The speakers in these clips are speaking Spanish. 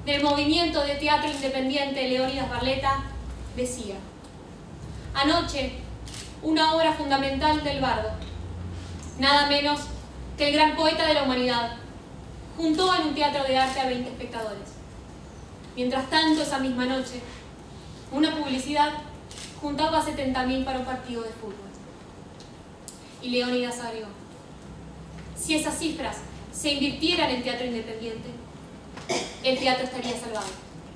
del movimiento de teatro independiente Leónidas Barletta, decía: anoche, una obra fundamental del bardo, nada menos que el gran poeta de la humanidad, juntó en un teatro de arte a 20 espectadores. Mientras tanto, esa misma noche, una publicidad juntaba a 70.000 para un partido de fútbol. Y Leónidas agregó: si esas cifras se invirtieran en teatro independiente, el teatro estaría salvado.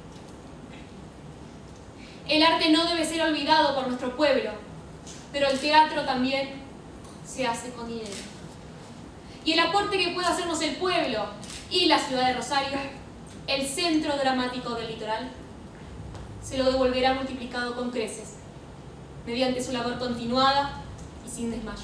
El arte no debe ser olvidado por nuestro pueblo, pero el teatro también se hace con dinero. Y el aporte que pueda hacernos el pueblo y la ciudad de Rosario, el centro dramático del litoral, se lo devolverá multiplicado con creces, mediante su labor continuada y sin desmayos.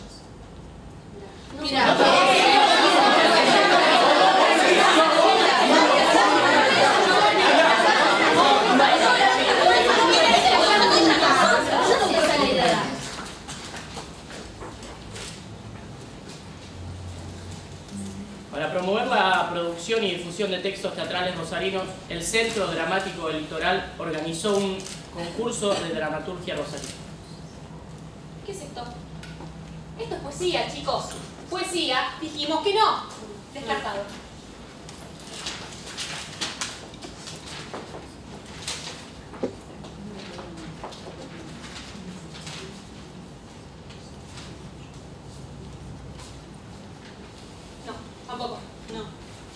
Para promover la producción y difusión de textos teatrales rosarinos, el Centro Dramático del Litoral organizó un concurso de dramaturgia rosarina. ¿Qué es esto? Esto es poesía, chicos. Poesía, dijimos que no. Descartado. No, tampoco. No.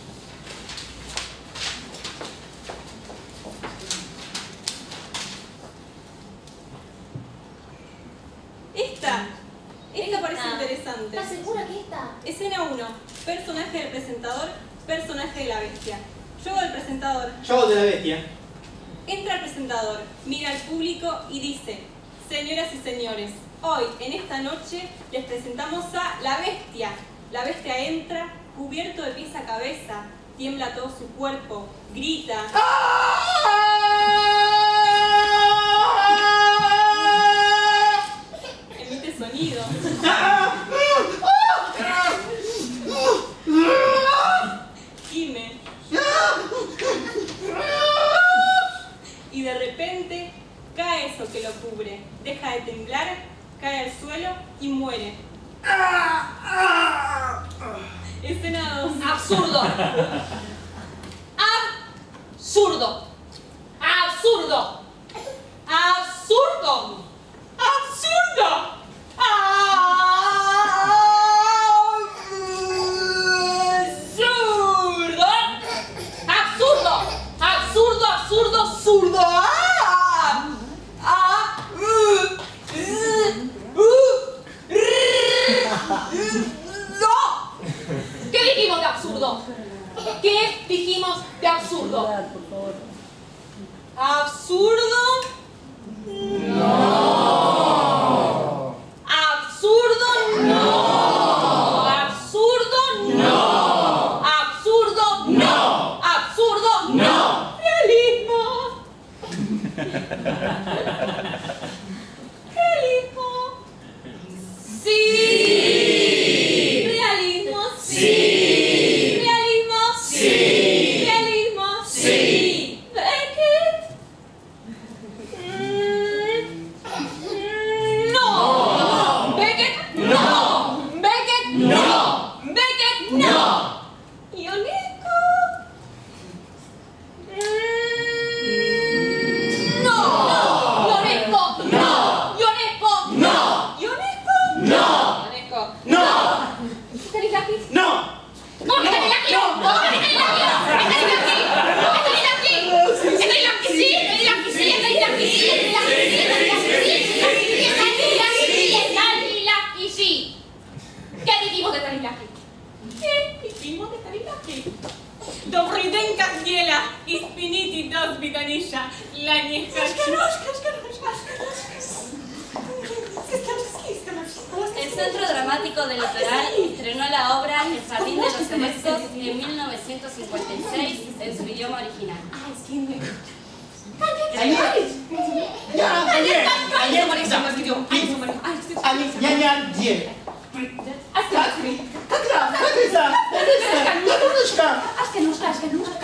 Esta parece interesante. ¿Estás segura que esta? Escena 1. Personaje del presentador, personaje de la bestia. Yo del presentador. Yo de la bestia. Entra el presentador, mira al público y dice: señoras y señores, hoy, en esta noche, les presentamos a la bestia. La bestia entra, cubierto de pies a cabeza, tiembla todo su cuerpo, grita. Emite sonido. Gime. Y de repente cae eso que lo cubre, deja de temblar, cae al suelo y muere. Escena 2. ¡Absurdo! ¡Absurdo! ¡Absurdo! ¡Absurdo! ¡Absurdo! ¡Absurdo! ¡Absurdo! ¡Absurdo! ¡Absurdo! ¡Absurdo! ¡No! ¿Qué dijimos de absurdo? ¿Qué dijimos de absurdo? ¿Absurdo? No. ¿Absurdo? No. ¿Absurdo? No. ¿Absurdo? No. ¿Absurdo? No. Realismo. Realismo. Sí. Realismo. Sí. Realismo. Sí. Realismo. Sí. Beckett. No. Beckett. No. Beckett. No. Beckett. No. Ionesco. No. Ionesco. No. Ionesco. No. Ionesco. No. Ionesco. ¡No! ¿Stanislavski? ¡No! ¿Cómo que Stanislavski? ¿Cómo que Stanislavski? ¿Stanislavski? ¿Stanislavski? Sí, Stanislavski sí, Stanislavski sí, Stanislavski sí. ¿Qué dijimos de Stanislavski? ¿Qué dijimos de Stanislavski? Dobry den, Kazdiela, ispiniti dos biganisha, lanieka. El Centro Dramático del Litoral estrenó la obra El Jardín de los Celestos en 1956 en su idioma original.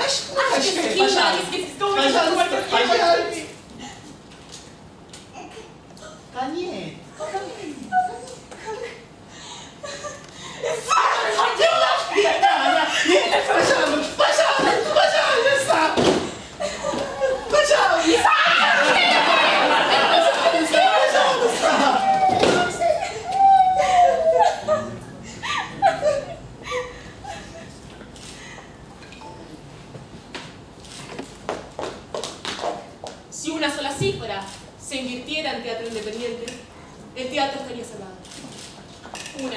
Si una sola cifra se invirtiera en teatro independiente, el teatro estaría cerrado. Una.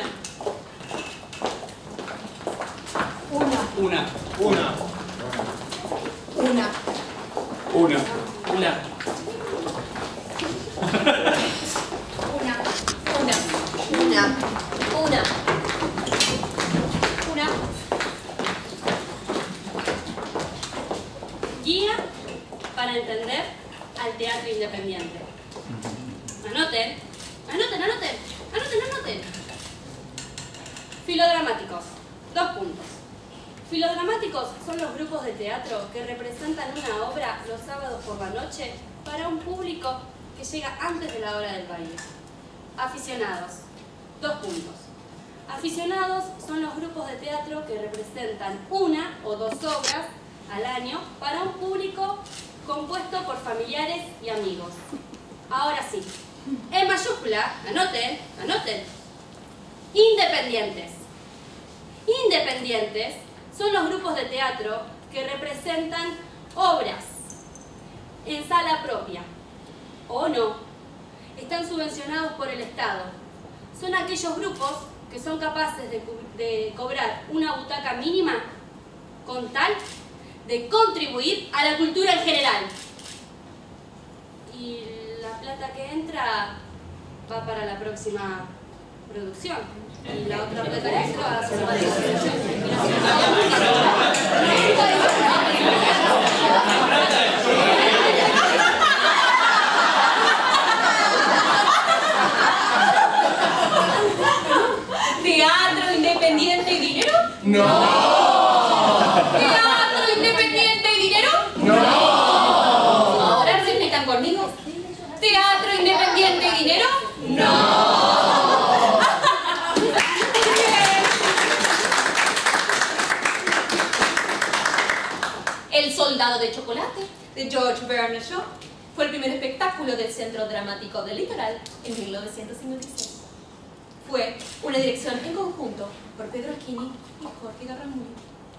Guía para entender al teatro independiente. Anoten. Filodramáticos. 2 puntos. Filodramáticos son los grupos de teatro que representan una obra los sábados por la noche para un público que llega antes de la hora del baile. Aficionados. 2 puntos. Aficionados son los grupos de teatro que representan una o 2 obras al año para un público compuesto por familiares y amigos. Ahora sí, en mayúscula, anoten. Independientes. Independientes son los grupos de teatro que representan obras en sala propia o no. Están subvencionados por el Estado. Son aquellos grupos que son capaces de cobrar una butaca mínima con tal de contribuir a la cultura en general. Y la plata que entra va para la próxima producción. Y la otra plata que entra va a ser para ¿Teatro independiente y dinero? ¡No! ¿Teatro independiente y dinero? ¡No! ¿Ahora repitan conmigo? ¿Teatro independiente y dinero? ¡No! El soldado de chocolate, de George Bernard Shaw, fue el primer espectáculo del Centro Dramático del Litoral en 1956. Fue una dirección en conjunto por Pedro Esquini y Jorge Garramulli.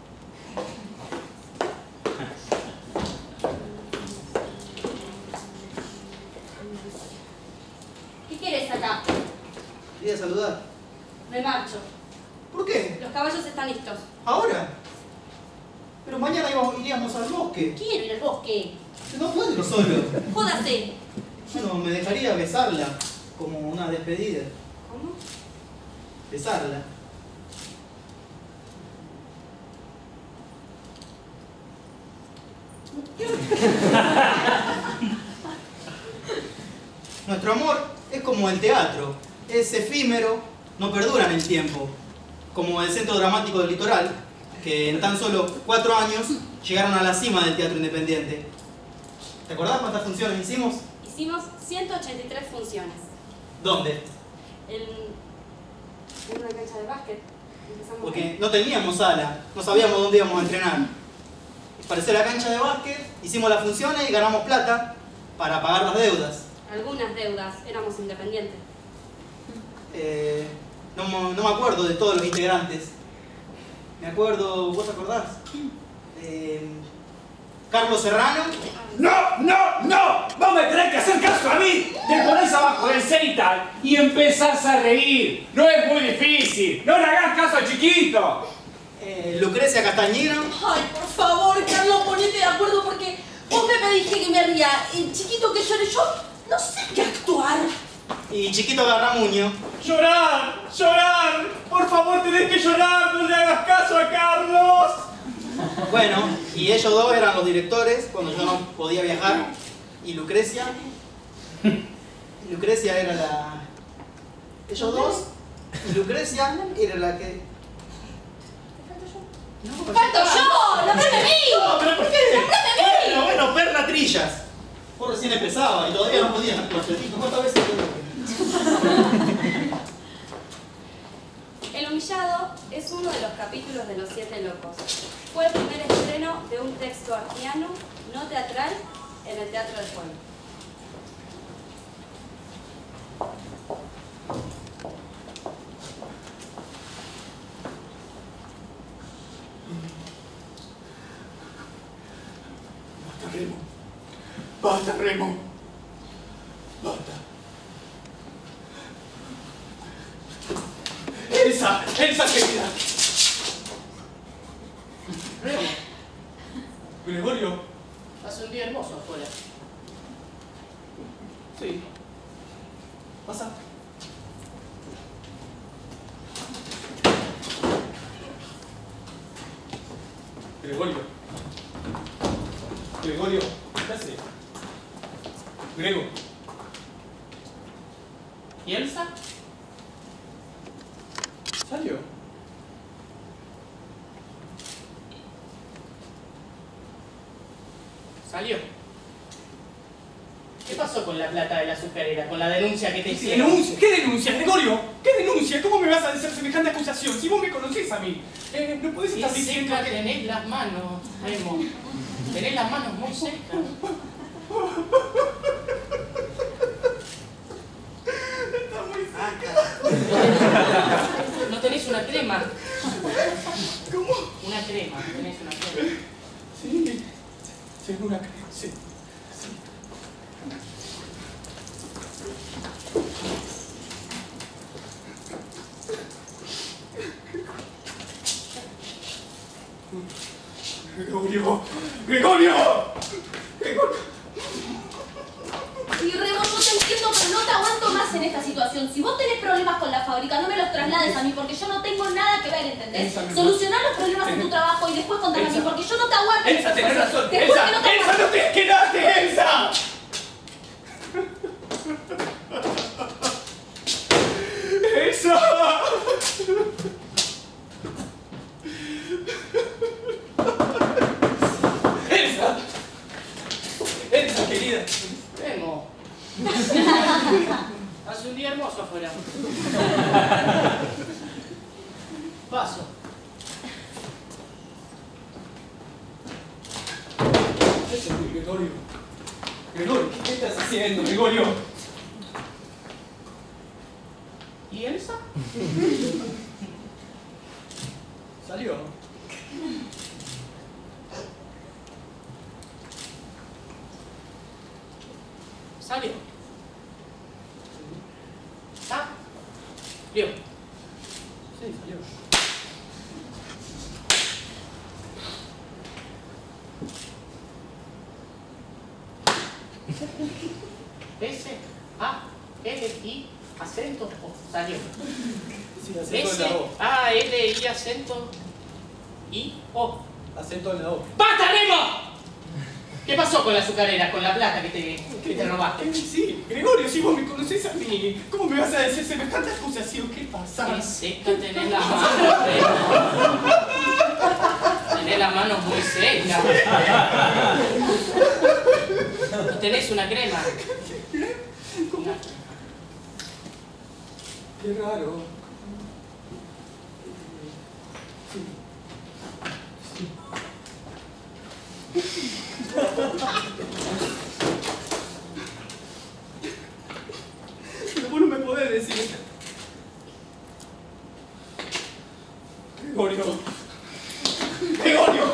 ¿Qué quieres acá? Quería saludar. Me marcho. ¿Por qué? Los caballos están listos. ¿Ahora? Pero mañana iríamos al bosque. Quiero ir al bosque. No puedo ir solo. Jódase. Bueno, me dejaría besarla como una despedida. ¿Cómo? Besarla. Nuestro amor es como el teatro, es efímero, no perdura en el tiempo, como el Centro Dramático del Litoral, que en tan solo 4 años llegaron a la cima del teatro independiente. ¿Te acordás cuántas funciones hicimos? Hicimos 183 funciones. ¿Dónde? En una cancha de básquet. Empezamos Porque ahí. no teníamos sala, no sabíamos dónde íbamos a entrenar. Apareció la cancha de básquet, hicimos las funciones y ganamos plata para pagar las deudas. Algunas deudas, éramos independientes. No me acuerdo de todos los integrantes. Me acuerdo, ¿vos te acordás? Carlos Serrano. ¡No! Vos me tenés que hacer caso a mí. Te pones abajo del cenital y empezás a reír. No es muy difícil. No le hagas caso al chiquito. Lucrecia Castañino. Ay, por favor, Carlos, ponete de acuerdo porque vos me pediste que me ría. El chiquito que llore yo, no sé qué actuar. Y Chiquito Garramuño. ¡Llorar! Por favor, tenés que llorar. No le hagas caso a Carlos. Bueno, y ellos dos eran los directores cuando yo no podía viajar. Y Lucrecia. Lucrecia era la... Ellos dos. Y Lucrecia era la que... ¡Falto yo! ¡No me mí! No, pero perrillas. Vos recién empezaba y todavía no podías los platitos. ¿Cuántas veces te El humillado es uno de los capítulos de Los Siete Locos. Fue el primer estreno de un texto artiano, no teatral, en el Teatro del Pueblo. Basta, Remo. Basta, Remo. Basta. Elsa, Elsa querida. Remo, Gregorio. hace un día hermoso afuera. Sí. Pasa. Gregorio. Gregorio, ¿qué haces? Grego. ¿Y Elsa? ¿Salió? Salió. ¿Qué pasó con la plata de la azucarera? ¿Con la denuncia que te hicieron? ¿Denuncia? ¿Qué denuncia, Gregorio? ¿Qué denuncia? ¿Cómo me vas a hacer semejante acusación si vos me conocés a mí? No podés Qué estar diciendo seca que... tenés las manos, Remo. Tenés las manos muy secas. Está muy seca. ¿No tenés una crema? ¿Cómo? Una crema, tenés una crema. Sí. Sí, una crema, sí. Gregorio, Gregorio, Gregorio. Y Remo, yo te entiendo, pero no te aguanto más en esta situación. Si vos tenés problemas con la fábrica, no me los traslades a mí, porque yo no tengo nada que ver, ¿entendés? Solucionar los problemas en tu trabajo y después contame a mí, porque yo no te aguanto. Elsa, tenés razón. Después Elsa, que no te Elsa, aguanto. no te quedaste, Elsa. Elsa. Elsa. Elsa, querida. Remo. Hace un día hermoso afuera. Paso. Eso, Gregorio. Gregorio, ¿qué estás haciendo, Gregorio? ¿Y Elsa? Salió. Salió. Salió. Sí, salió. S-A-L-I acento O. Salió. Sí, acento en la O. S-A-L-I acento I-O. Acento en la O. ¡Basta, Remo! ¿Qué pasó con la azucarera, con la plata que te robaste? Sí, Gregorio, si vos me conocés a mí, ¿cómo me vas a decir semejante acusación? ¿Qué pasa? Qué seca tenés las manos, Remo. Tenés las manos muy secas. ¿No tenés una crema? ¿Cómo? Qué raro. Sí. Pero vos no me podés decir. Gregorio. Gregorio.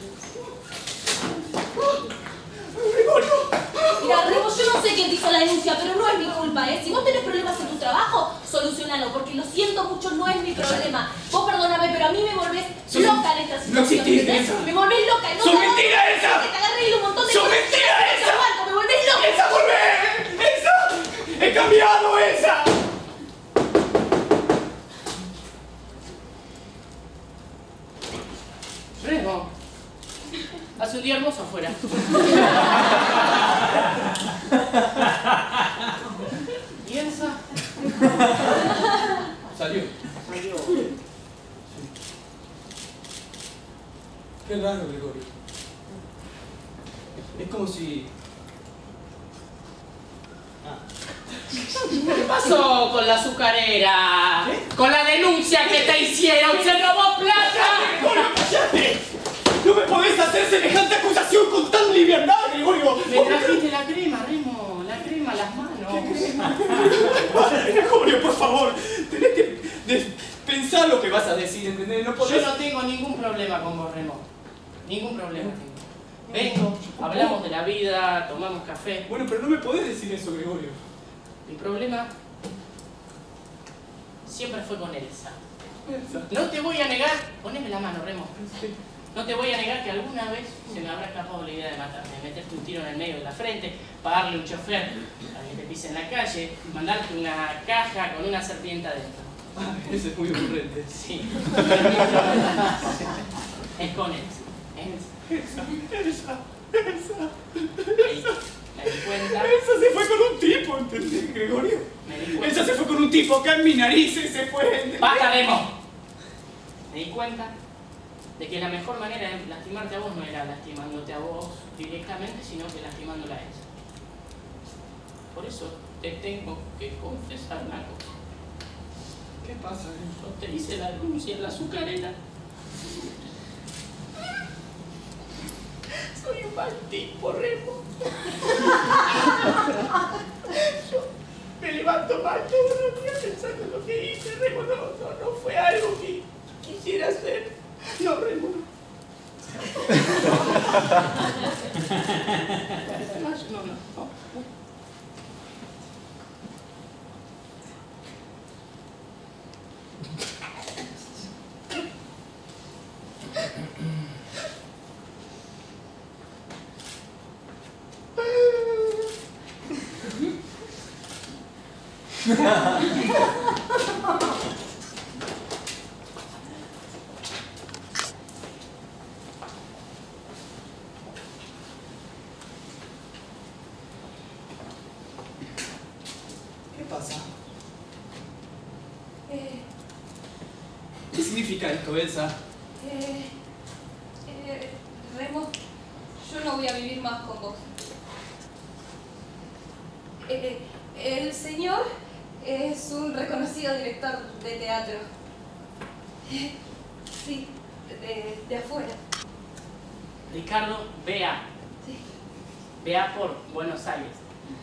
Gregorio. Mira, Remo, yo no sé quién te hizo la denuncia, pero no es mi culpa, ¿eh? Si vos tenés problemas en tu trabajo, solucionalo, porque lo siento mucho, no es mi problema. Vos perdóname, pero a mí me volvés loca en esta situación. No existís, ¿entendés? Elsa. Me volvés loca. Y no ¡Son te aguanto, mentiras, Elsa! que te agarré y un montón de ¡Son cosas. mentiras, No te Elsa! aguanto, me volvés loca. ¡Elsa, volvé! ¡Elsa! ¡He cambiado, Elsa! Remo. Hace un día hermoso afuera. ¿Y Elsa? Salió. Salió. Qué raro, Gregorio. Es como si... ¿Qué pasó con la azucarera? Con la denuncia que te hicieron, se robó plata. ¡Gregorio, cállate! ¡No me podés hacer semejante acusación con tan liviandad, Gregorio! Me trajiste la crema, Remo, la crema a las manos. Gregorio, por favor, tenés que pensar lo que vas a decir, ¿entendés? No podés... Yo no tengo ningún problema con vos, Remo. Ningún problema tengo. Vengo, hablamos de la vida, tomamos café. Bueno, pero no me podés decir eso, Gregorio. Mi problema siempre fue con Elsa. Elsa. No te voy a negar, poneme la mano, Remo. No te voy a negar que alguna vez se me habrá escapado la idea de matarte, de meterte un tiro en el medio de la frente, pagarle un chofer a que te pise en la calle, mandarte una caja con una serpiente adentro. Ah, ese es muy ocurrente. Sí. Es con Elsa. Elsa. Me di cuenta. Elsa se fue con un tipo, ¿entendés, Gregorio? Me di cuenta. Elsa se fue con un tipo acá en mi nariz y se fue. ¿entendés? ¡Basta, Remo! Me di cuenta de que la mejor manera de lastimarte a vos no era lastimándote a vos directamente, sino que lastimándola a ella. Por eso te tengo que confesar una cosa. ¿Qué pasa, Yo te hice la denuncia en la azucarera. Soy un mal tipo, Remo. Yo me levanto mal todos los días pensando en lo que hice, Remo. No fue algo que quisiera hacer. No, Remo. No. ¿Qué pasa? ¿Qué significa esto, Elsa? Remo, yo no voy a vivir más con vos. El señor es un reconocido director de teatro. Sí, de afuera. Ricardo, vea. Sí. Vea por Buenos Aires.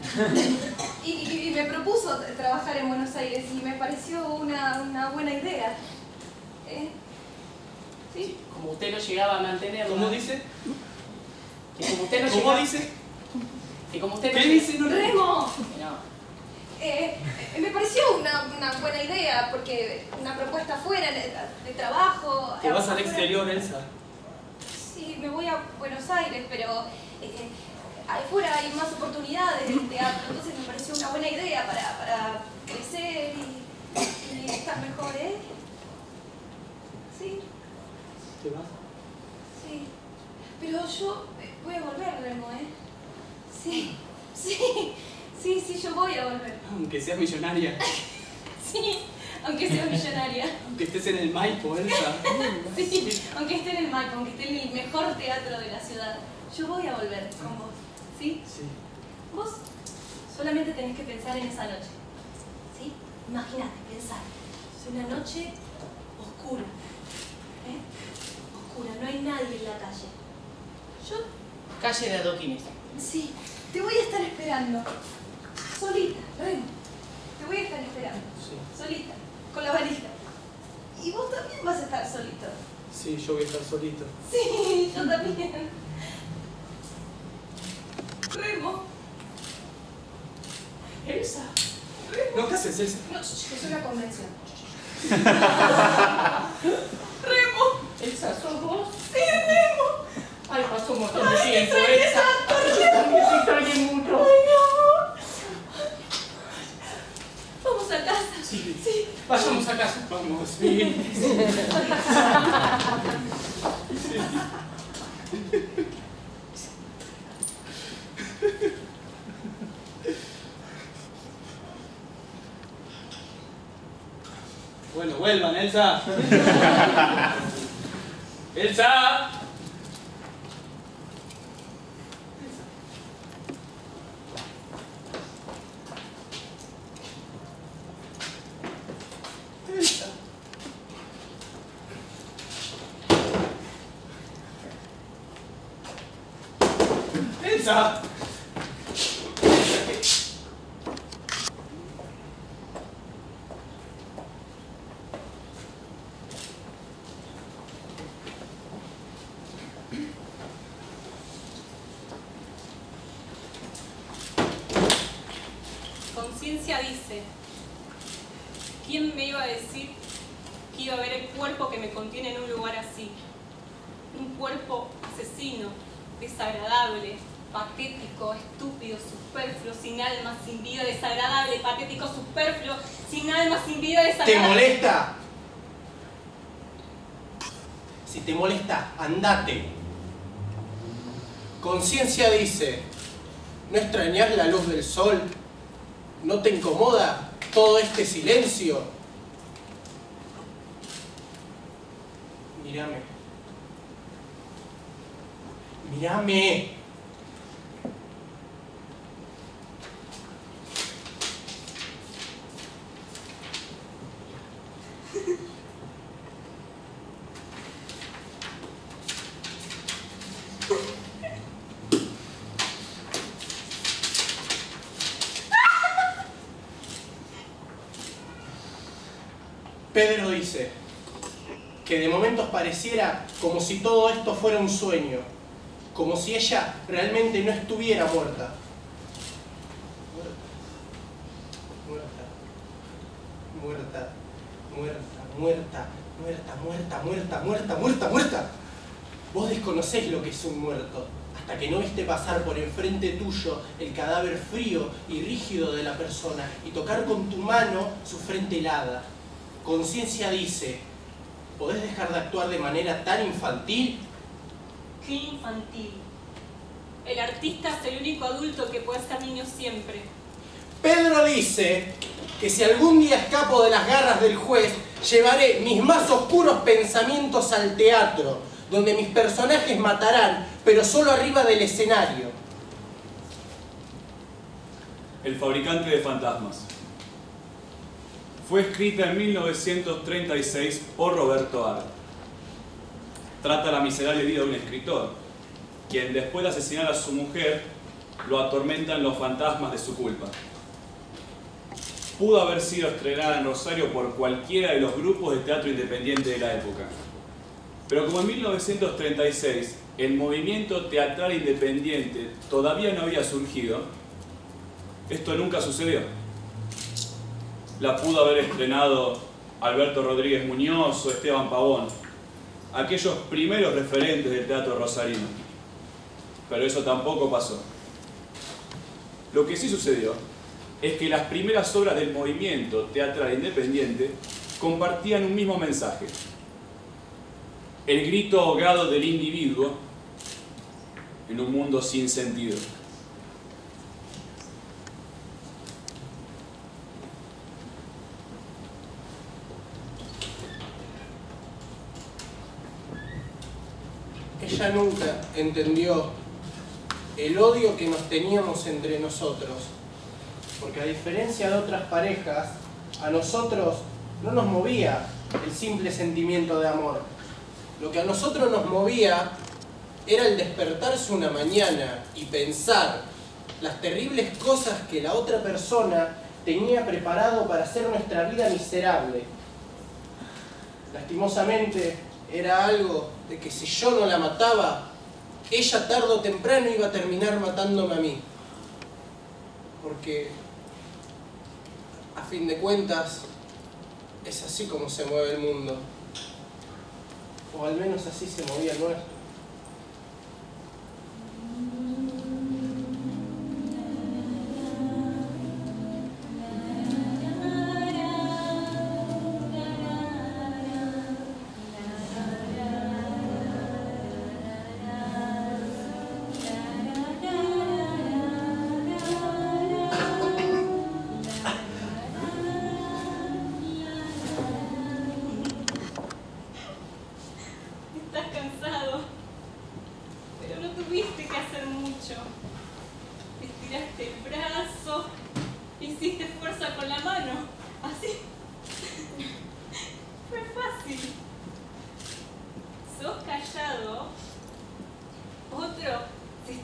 Y me propuso trabajar en Buenos Aires y me pareció una buena idea. ¿Sí? Como usted no llegaba a mantenerlo. ¿Cómo dice? Que como usted no ¿Cómo llegaba- dice? Que como usted no ¿Qué llega- dice? No, ¡Remo! No. Me pareció una buena idea porque una propuesta afuera de trabajo. Te vas al afuera. exterior, Elsa. Sí, me voy a Buenos Aires, pero afuera hay más oportunidades en teatro, entonces me pareció una buena idea para crecer y estar mejor, ¿eh? Sí, ¿Te vas? sí. Pero yo voy a volver, Remo, ¿eh? Sí, yo voy a volver. Aunque seas millonaria. Sí, aunque sea millonaria. Aunque estés en el Maipo, Elsa. Sí, aunque esté en el Maipo, aunque esté en el mejor teatro de la ciudad, yo voy a volver con vos, ¿sí? Sí. Vos solamente tenés que pensar en esa noche, ¿sí? Imagínate, pensar. Es una noche oscura, ¿eh? Oscura, no hay nadie en la calle. Yo, Calle de adoquines. sí, te voy a estar esperando. Solita, Remo. Te voy a estar esperando. Sí. Solita, con la valija. Y vos también vas a estar solito. Sí, yo voy a estar solito. Sí, yo también. Remo. Elsa. No, ¿qué haces, Elsa? No, es una convención. Remo. Elsa, ¿sos vos? Sí, Remo. Ay, pasó un montón de tiempo, Elsa. Yo también te extrañé mucho. Ay, no. Vamos a casa. Sí. Vayamos a casa. Vamos, sí. Bueno, vuelvan, Elsa. Elsa. vergüenza. Conciencia dice, ¿quién me iba a decir que iba a ver el cuerpo que me contiene en un lugar así? Un cuerpo asesino, desagradable, patético, estúpido, superfluo, sin alma, sin vida, desagradable, patético, superfluo, sin alma, sin vida, ¿Te desagradable. molesta? Si te molesta, andate. Conciencia dice, ¿no extrañas la luz del sol? ¿No te incomoda todo este silencio? Mírame. Mírame. Pedro dice que de momentos pareciera como si todo esto fuera un sueño, como si ella realmente no estuviera muerta. Muerta. Vos desconocés lo que es un muerto, hasta que no viste pasar por enfrente tuyo el cadáver frío y rígido de la persona y tocar con tu mano su frente helada. Conciencia dice, ¿podés dejar de actuar de manera tan infantil? ¡Qué infantil! El artista es el único adulto que puede ser niño siempre. Pedro dice que si algún día escapo de las garras del juez, llevaré mis más oscuros pensamientos al teatro, donde mis personajes matarán, pero solo arriba del escenario. El fabricante de fantasmas. Fue escrita en 1936 por Roberto Art. Trata la miserable vida de un escritor, quien después de asesinar a su mujer, lo atormentan los fantasmas de su culpa. Pudo haber sido estrenada en Rosario por cualquiera de los grupos de teatro independiente de la época. Pero como en 1936 el movimiento teatral independiente todavía no había surgido, esto nunca sucedió. La pudo haber estrenado Alberto Rodríguez Muñoz o Esteban Pavón, aquellos primeros referentes del teatro rosarino. Pero eso tampoco pasó. Lo que sí sucedió es que las primeras obras del movimiento teatral independiente compartían un mismo mensaje: el grito ahogado del individuo en un mundo sin sentido. Ella nunca entendió el odio que nos teníamos entre nosotros, porque a diferencia de otras parejas, a nosotros no nos movía el simple sentimiento de amor. Lo que a nosotros nos movía era el despertarse una mañana y pensar las terribles cosas que la otra persona tenía preparado para hacer nuestra vida miserable. Lastimosamente, era algo de que si yo no la mataba, ella tarde o temprano iba a terminar matándome a mí. Porque, a fin de cuentas, es así como se mueve el mundo. O al menos así se movía el nuestro.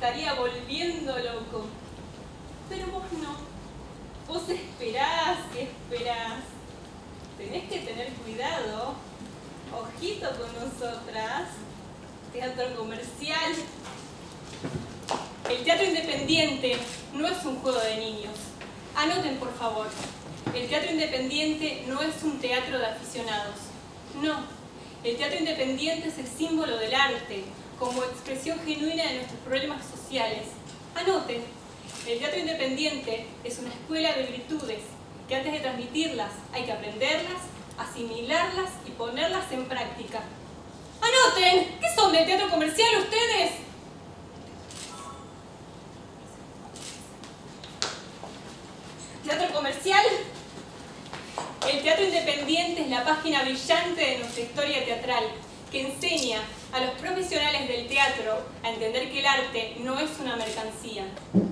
estaría volviendo loco. Pero vos no. Vos esperás y esperás. Tenés que tener cuidado. Ojito con nosotras. Teatro comercial. El teatro independiente no es un juego de niños. Anoten, por favor. El teatro independiente no es un teatro de aficionados. No. El teatro independiente es el símbolo del arte, como expresión genuina de nuestros problemas sociales. Anoten. El teatro independiente es una escuela de virtudes que antes de transmitirlas hay que aprenderlas, asimilarlas y ponerlas en práctica. ¡Anoten! ¿Qué son del teatro comercial ustedes? ¿Teatro comercial? El teatro independiente es la página brillante de nuestra historia teatral, que enseña a los profesionales del teatro a entender que el arte no es una mercancía.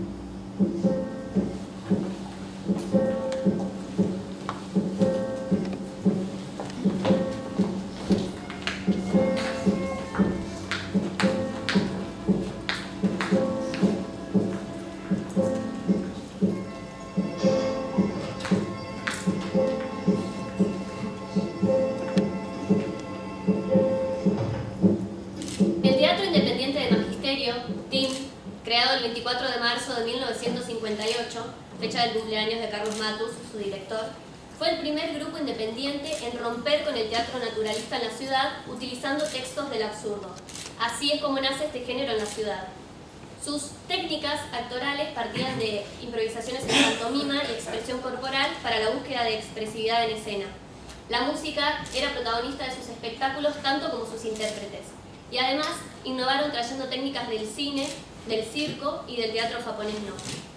Creado el 24 de marzo de 1958, fecha del cumpleaños de Carlos Matus, su director, fue el primer grupo independiente en romper con el teatro naturalista en la ciudad utilizando textos del absurdo. Así es como nace este género en la ciudad. Sus técnicas actorales partían de improvisaciones en pantomima y expresión corporal para la búsqueda de expresividad en escena. La música era protagonista de sus espectáculos tanto como sus intérpretes. Y además innovaron trayendo técnicas del cine, del circo y del teatro japonés no.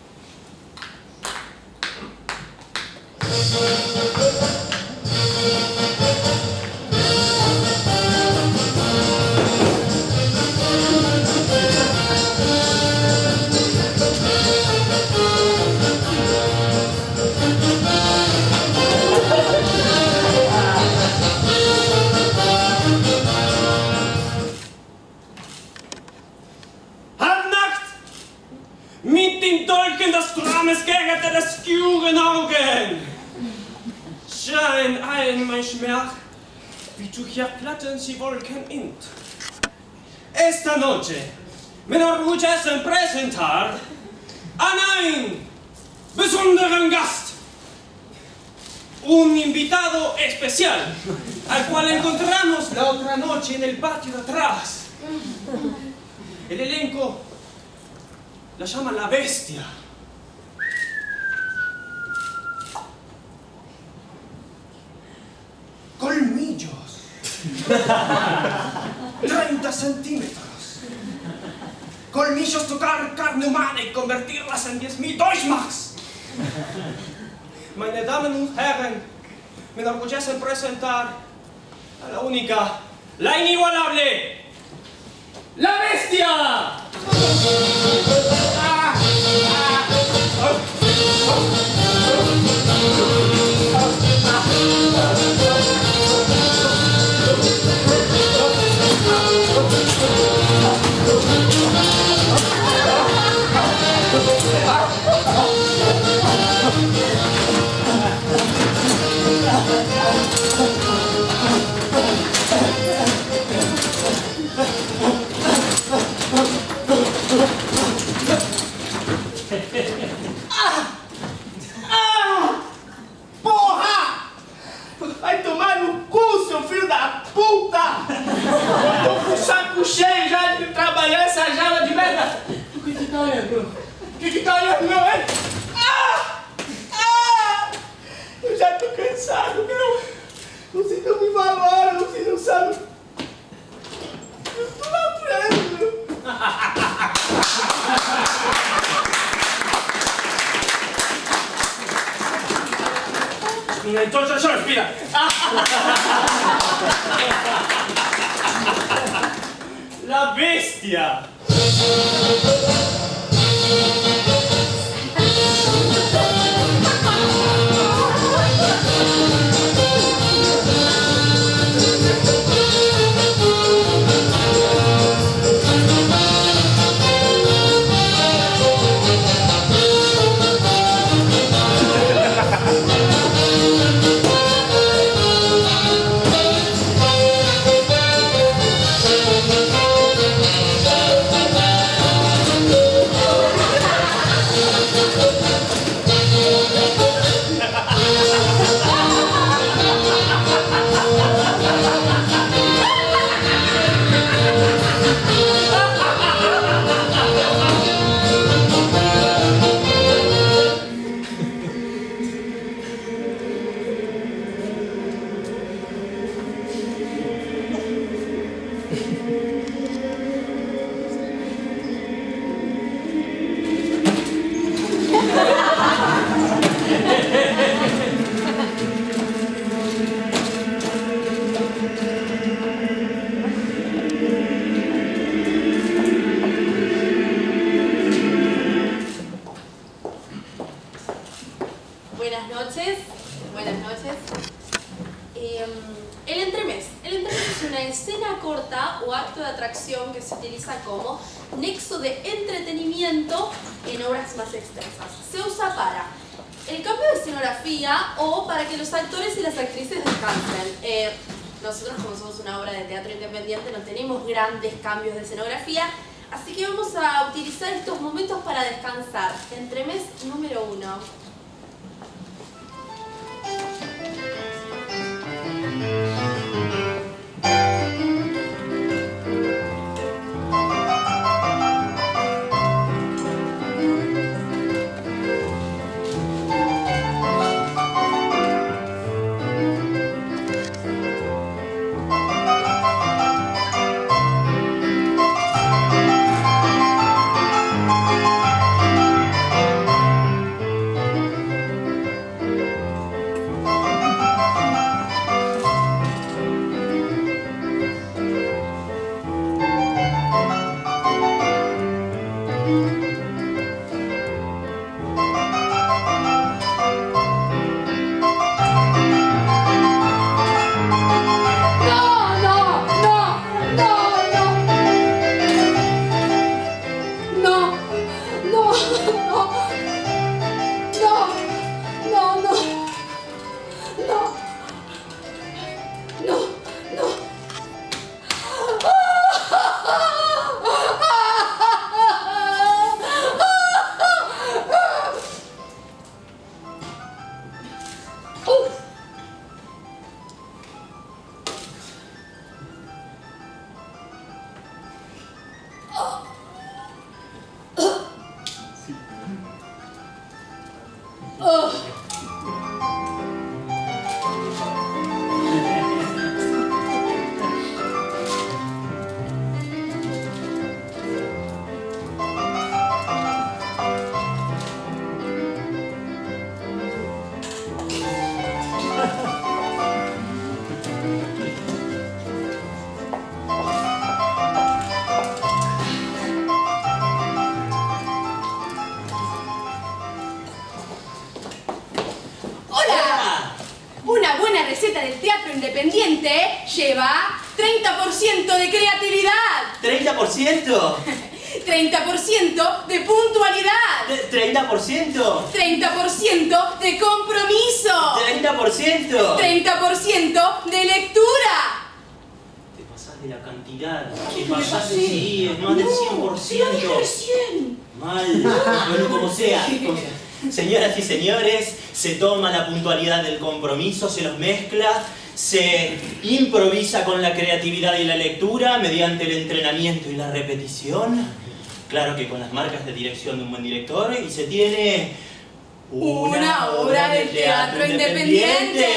Schein ein mein Schmerz, wie du hier Platten sie Wolken int. Esta noche me enorgullece en presentar a ein besonderen Gast, un invitado especial, al cual encontramos la otra noche en el patio de atrás. El elenco la llama La Bestia. Colmillos. 30 centímetros. Colmillos tocar carne humana y convertirlas en 10.000 Deutschmarks. Meine Damen und Herren, me enorgullece presentar a la única, la inigualable, La Bestia. Vai tomar no cu, seu filho da puta! Eu tô com o saco cheio já de trabalhar essa jaula de merda! O que tá olhando? O que tá olhando, meu, hein? Eu já tô cansado, meu! Vocês não me valoram, vocês não sabem! Eu tô lavrando! Entonces se respira. La Bestia. acto de atracción que se utiliza como nexo de entretenimiento en obras más extensas. Se usa para el cambio de escenografía o para que los actores y las actrices descansen. Nosotros, como somos una obra de teatro independiente, no tenemos grandes cambios de escenografía, así que vamos a utilizar estos momentos para descansar. Entremés número 1. Independiente lleva 30% de creatividad. ¿30%? 30% de puntualidad. 30%. 30% de compromiso. 30%. 30% de lectura. Te pasás de la cantidad. Te pasás de sí, es más del 100%. Sí, lo dije recién. Mal. Bueno, como sea. Señoras y señores, se toma la puntualidad del compromiso, se los mezcla, se improvisa con la creatividad y la lectura mediante el entrenamiento y la repetición. Claro que con las marcas de dirección de un buen director, y se tiene una obra de teatro independiente.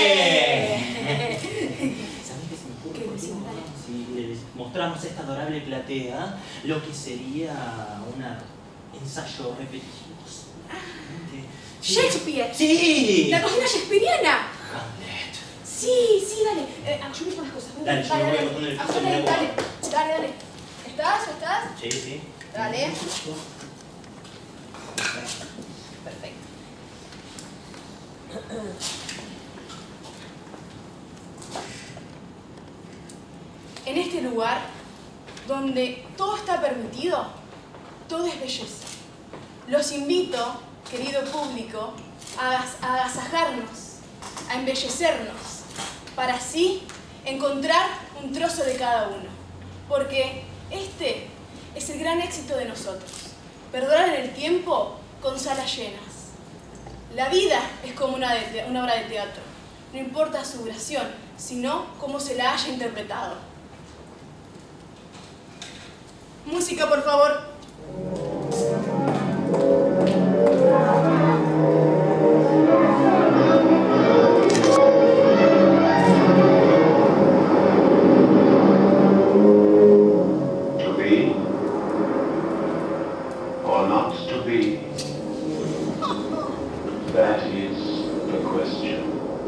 ¿Sabes qué se me ocurre? Si les mostramos esta adorable platea, lo que sería un ensayo repetitivo. Shakespeare. Sí. La cocina shakespeariana. Hamlet. Sí, sí, dale. Ayúdame con las cosas. Dale, yo me voy a poner el piso. Dale. ¿Estás? Sí, sí. Dale. Perfecto. En este lugar, donde todo está permitido, todo es belleza. Los invito, querido público, a agasajarnos, a embellecernos, para así encontrar un trozo de cada uno. Porque este es el gran éxito de nosotros. Perdurar en el tiempo con salas llenas. La vida es como una obra de teatro. No importa su duración, sino cómo se la haya interpretado. Música, por favor. To be or not to be, that is the question.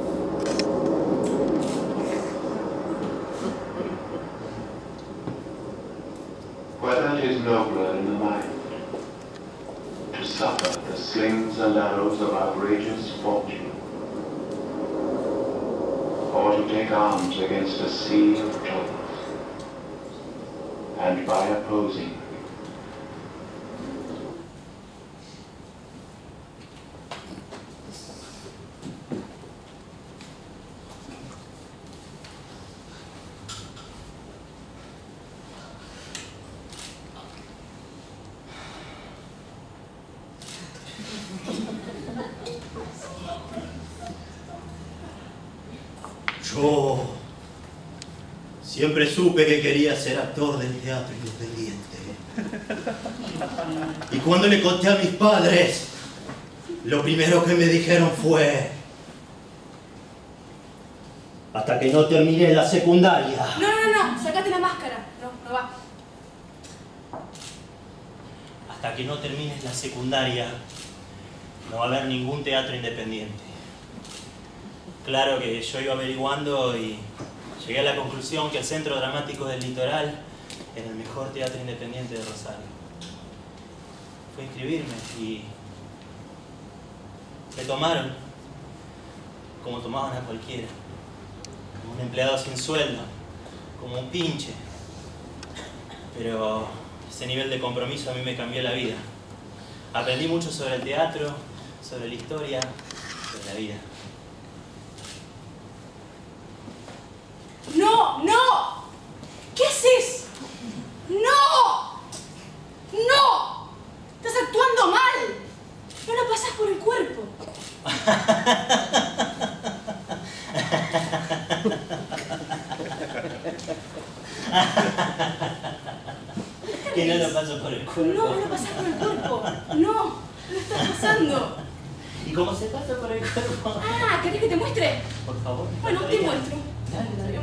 Whether it is nobler in the mind to suffer the slings and arrows of outrageous fortune, or to take arms against a sea of troubles. and by opposing. Yo siempre supe que quería ser actor del teatro independiente. Y cuando le conté a mis padres, lo primero que me dijeron fue: hasta que no termine la secundaria. No, sacate la máscara. No va. Hasta que no termines la secundaria, no va a haber ningún teatro independiente. Claro que yo iba averiguando y llegué a la conclusión que el Centro Dramático del Litoral era el mejor teatro independiente de Rosario. Fue a inscribirme y me tomaron como tomaban a cualquiera, como un empleado sin sueldo, como un pinche. Pero ese nivel de compromiso a mí me cambió la vida. Aprendí mucho sobre el teatro, sobre la historia, sobre la vida. ¡No! ¿Qué haces? ¡No! ¡Estás actuando mal! No lo pasás por el cuerpo. Que no lo paso por el cuerpo. No lo pasás por el cuerpo. No lo estás pasando. ¿Y cómo se pasa por el cuerpo? Ah, ¿querés que te muestre? Por favor. Bueno, te muestro. Dale.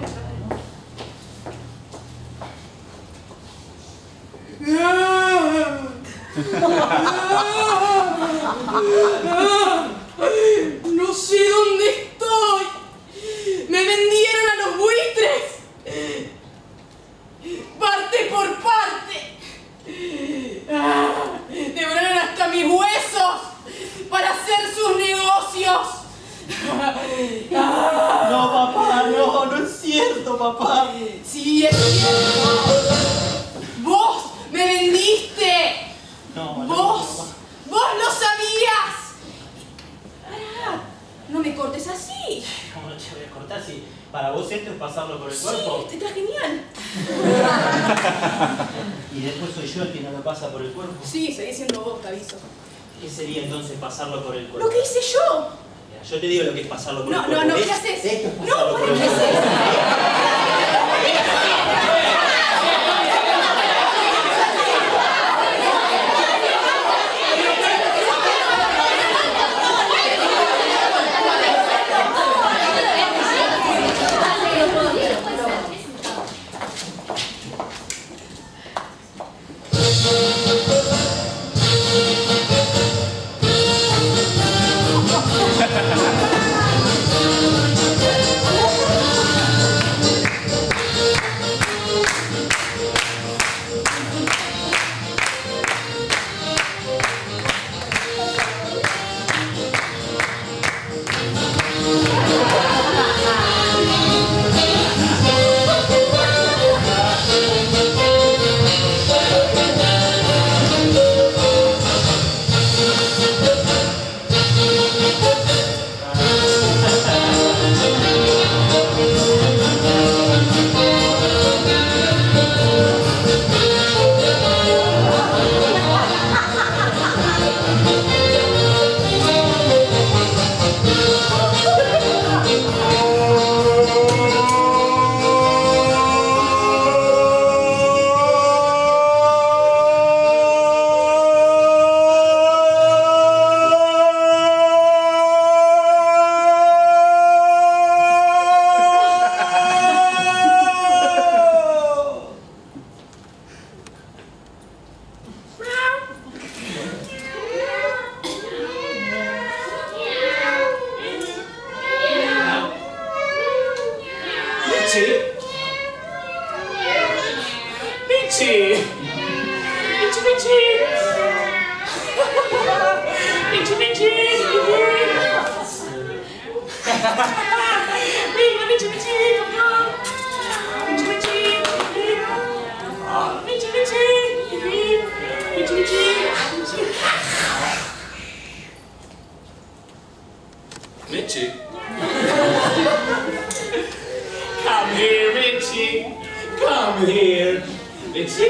No sé dónde estoy. Me vendieron a los buitres. Parte por parte. Devoraron hasta mis huesos para hacer sus negocios. No, papá, no es cierto, papá. Sí, es cierto. Vos me vendiste. Vos lo sabías. Pará, no me cortes así. ¿Cómo no te voy a cortar si para vos esto es pasarlo por el cuerpo? Sí, está genial. Y después soy yo el que no lo pasa por el cuerpo. Sí, seguís siendo vos, te aviso. ¿Qué sería entonces pasarlo por el cuerpo? Lo que hice yo. Mira, yo te digo lo que es pasarlo por el cuerpo. No, ¿ves? ¿qué haces? Esto es No, pasarlo por el ¿qué cuerpo.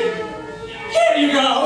Here you go.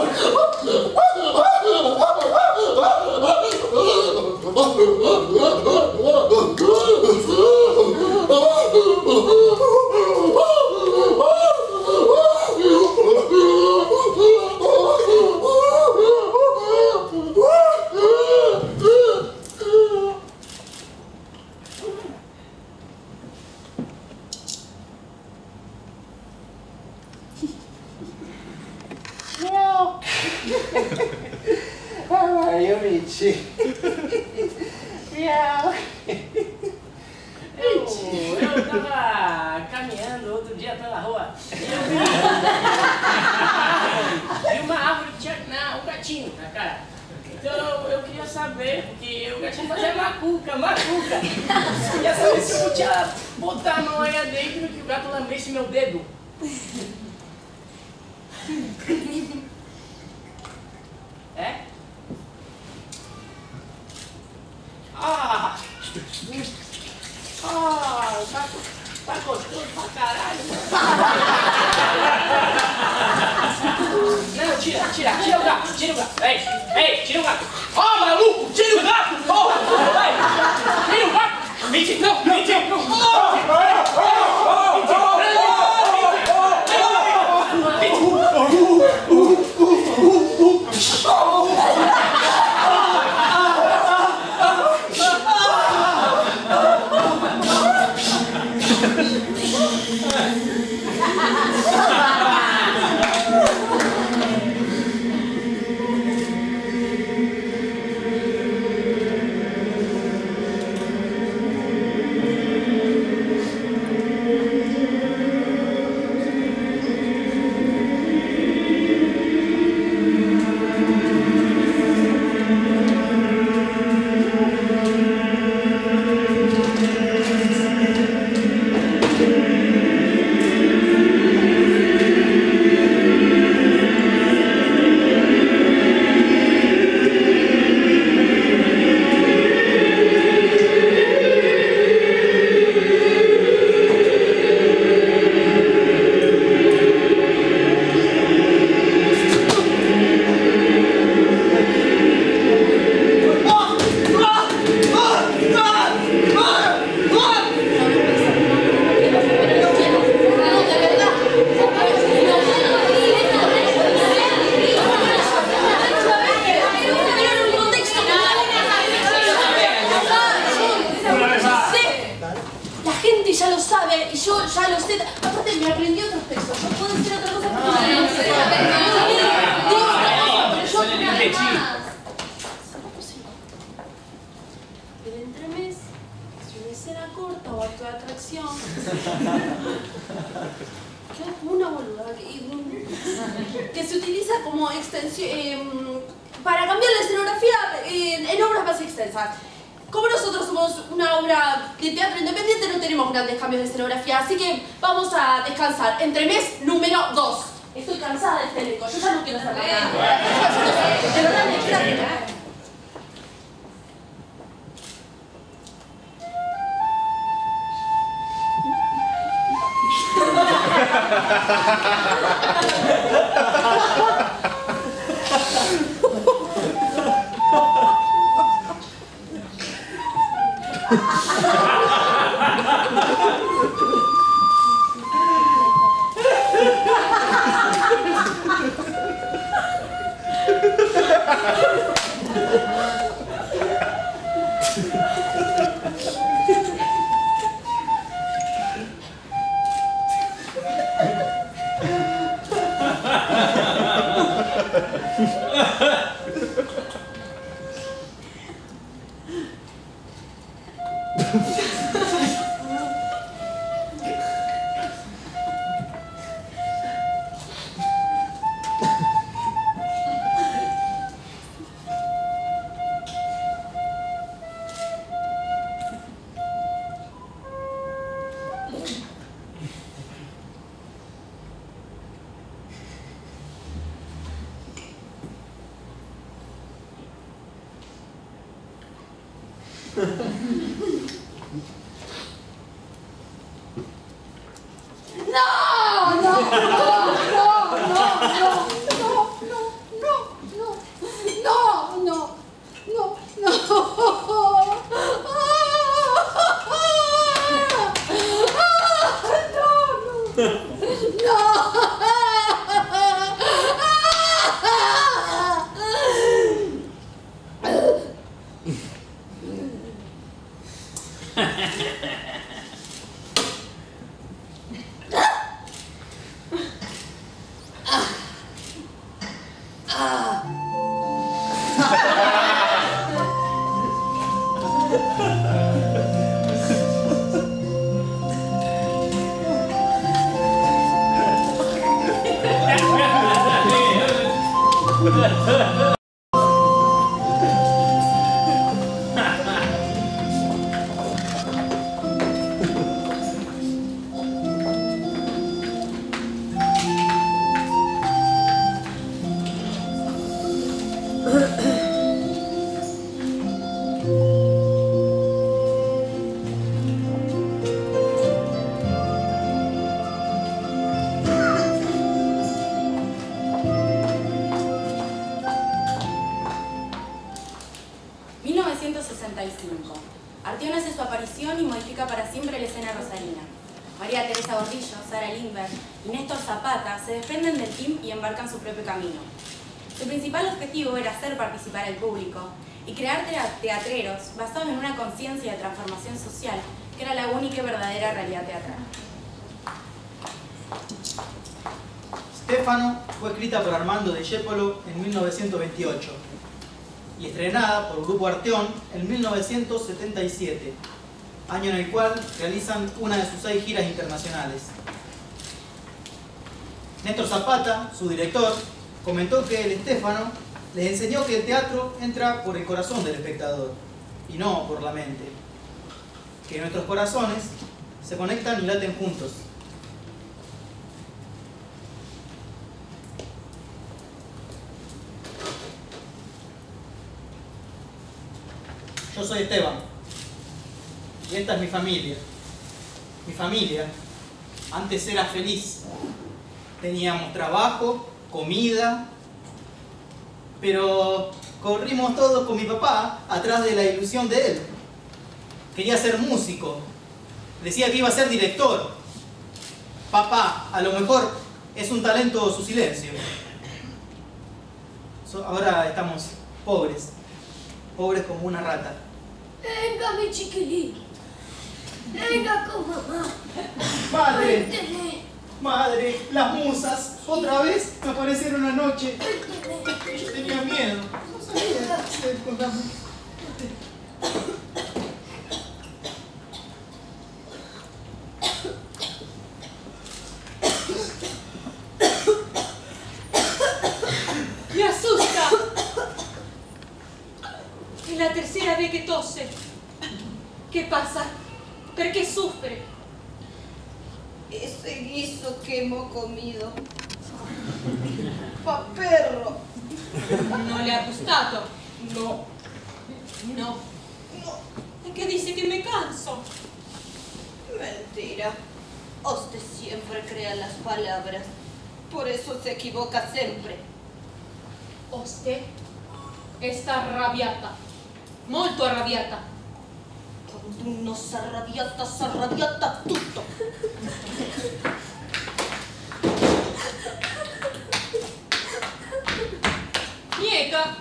Ay, amici. Miau. Eu tava caminhando outro dia pela rua e eu vi uma árvore que tinha um gatinho na cara. Então eu queria saber, porque o gatinho fazia macuca. Queria saber se eu podia botar a mão aí dentro que o gato lambesse meu dedo. É? Tá gostoso pra caralho. Não, tira o gato. Ei, tira o gato. Ó, maluco, tira o gato, porra. Ei, tira o gato. Mentira. Que se utiliza como extensión para cambiar la escenografía en obras más extensas. Como nosotros somos una obra de teatro independiente, no tenemos grandes cambios de escenografía, así que vamos a descansar. Entremés número 2. Estoy cansada de este elenco, yo ya no quiero hacer nada. De verdad, me quiero tirar. Artión hace su aparición y modifica para siempre la escena rosarina. María Teresa Gordillo, Sara Lindbergh y Néstor Zapata se desprenden del team y embarcan su propio camino. Su principal objetivo era hacer participar al público y crear teatreros basados en una conciencia de transformación social que era la única y verdadera realidad teatral. Stefano fue escrita por Armando Discepolo en 1928 y estrenada por Grupo Arteón en 1977, año en el cual realizan una de sus 6 giras internacionales. Néstor Zapata, su director, comentó que el Stefano les enseñó que el teatro entra por el corazón del espectador y no por la mente, que nuestros corazones se conectan y laten juntos. Yo soy Esteban y esta es mi familia. Mi familia antes era feliz. Teníamos trabajo, comida, pero corrimos todos con mi papá atrás de la ilusión de él. Quería ser músico. Decía que iba a ser director. Papá, a lo mejor es un talento su silencio. Ahora estamos pobres. Pobres como una rata. Venga, mi chiquilín. Venga con mamá. Madre. Cuénteme. Madre, las musas. Otra vez me aparecieron anoche. Yo tenía miedo. No sabía qué hacer con las musas. Me asusta. Es la tercera vez que tose. ¿Qué pasa? ¿Por qué sufre? Ese guiso que hemos comido. Pa' perro. ¿No le ha gustado? No. No. Es que dice que me canso. Mentira. Usted siempre crea las palabras. Por eso se equivoca siempre. Usted está arrabbiata. Molto arrabbiata. Quando uno s'arrabbiata tutto. Nieca.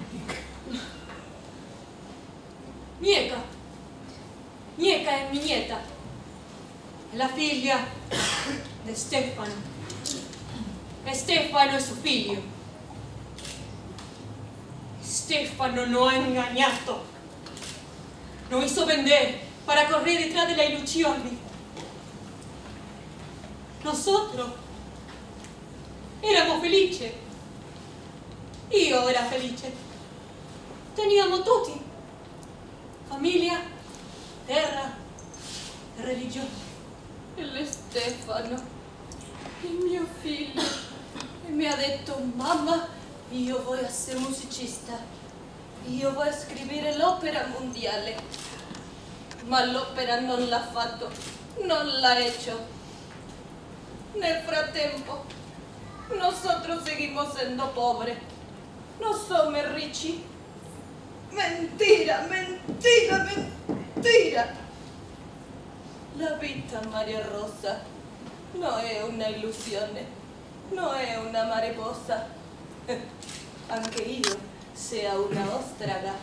Nieca. Nieca è mi nieta. È la figlia di Stefano. E Stefano è suo figlio. Stefano nos ha engañado. Nos hizo vender para correr detrás de la ilusión. Nosotros éramos felices. Io era felice. Teníamos tutti. Familia, terra e religione. El Stefano, il mio figlio, mi ha detto: mamma, io voglio essere musicista, io voglio scrivere l'opera mondiale. Ma l'opera non l'ha fatto, non l'ha hecho. Nel frattempo, nosotros seguimos siendo pobres. No somos ricos. Mentira, mentira, mentira. La vita, Maria Rosa, no è una illusione, no è una mariposa. Anche io sia una ostraga.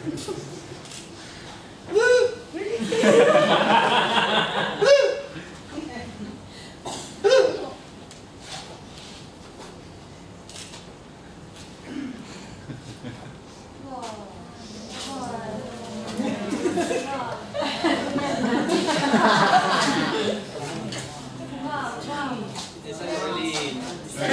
Esa es linda.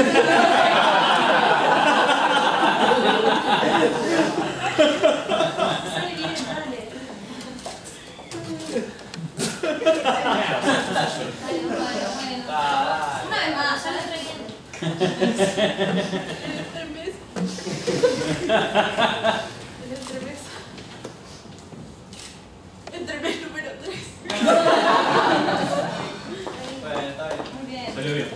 Una vez más, ya la Entremés número 3. Bueno, está bien. Muy bien. Salió bien.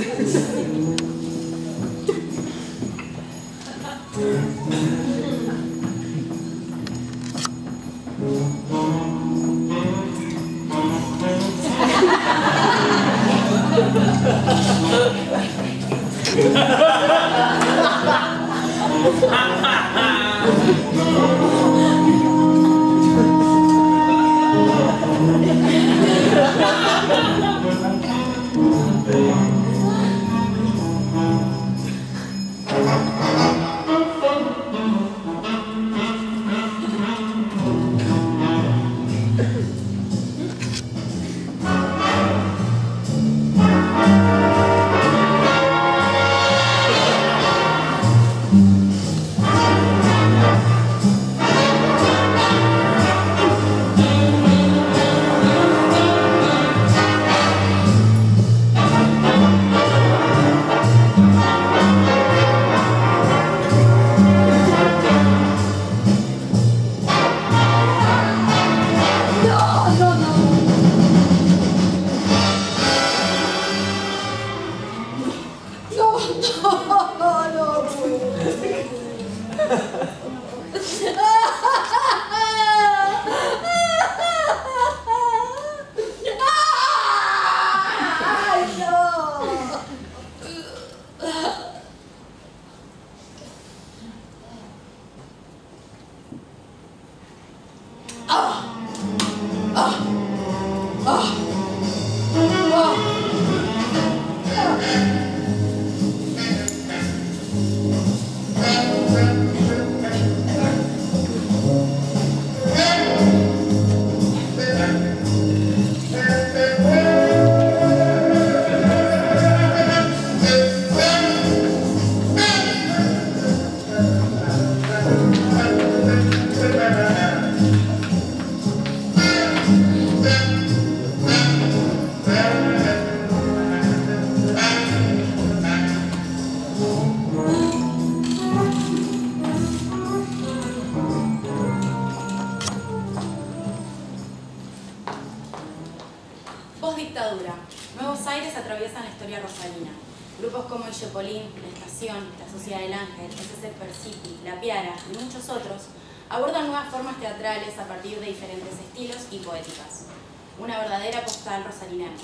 Postdictadura. Nuevos aires atraviesan la historia rosarina. Grupos como El Chepolín, La Estación, La Sociedad del Ángel, S.C. Persipi, La Piara y muchos otros abordan nuevas formas teatrales a partir de diferentes estilos y poéticas. Una verdadera postal rosarinense.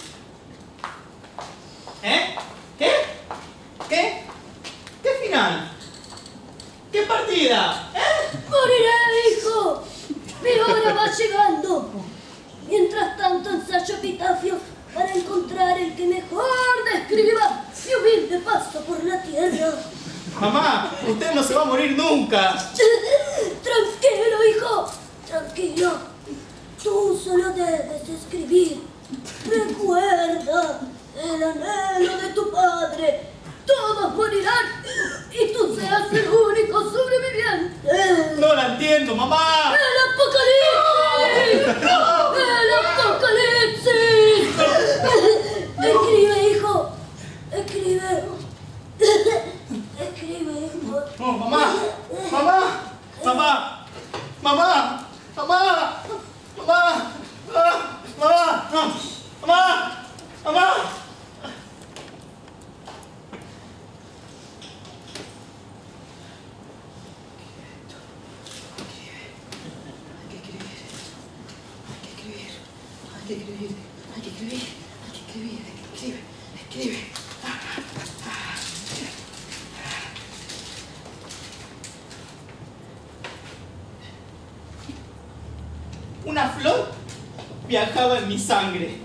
¿Eh? ¿Qué? ¿Qué? ¿Qué final? ¿Qué partida? ¡Moriré, hijo! Mi hora va llegando. Mientras tanto ensayo epitafios para encontrar el que mejor describa mi humilde paso por la tierra. Mamá, usted no se va a morir nunca. Tranquilo, hijo. Tranquilo. Tú solo debes escribir. Recuerda el anhelo de tu padre. Todos morirán y tú serás el único sobreviviente. No la entiendo, mamá. ¡El apocalipsis! ¡El apocalipsis! Escribe, hijo. Escribe. Escribe, hijo. No, mamá. Mamá. Mamá. Mamá. Mamá. Mamá. Mamá. Mamá. Mamá. Hay que escribir, hay que escribir, hay que escribir, escribe. Una flor viajaba en mi sangre.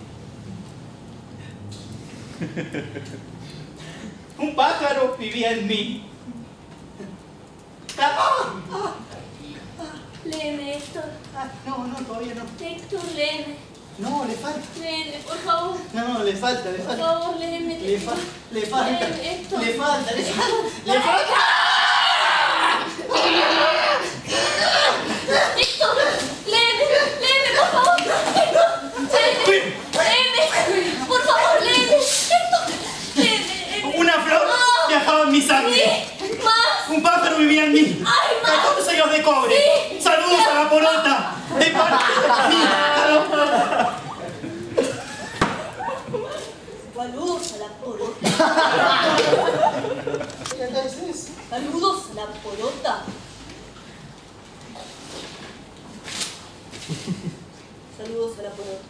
Un pájaro vivía en mí. Léeme, Héctor. No, todavía no. Héctor, léeme. No, le falta. Léeme, por favor. No, le falta. Por favor, léeme. Le falta. Léeme, Héctor. Le falta. Héctor, léeme, por favor. Héctor, léeme. Por favor, léeme. Héctor, léeme. Una flor viajaba en mi sangre. Sí, más. Un pájaro vivía en mí. Ay, más. 14 sellos de cobre. Sí. Saludos a la porota. De parte de mí. Saludos a la porota. Saludos a la porota. Saludos a la porota.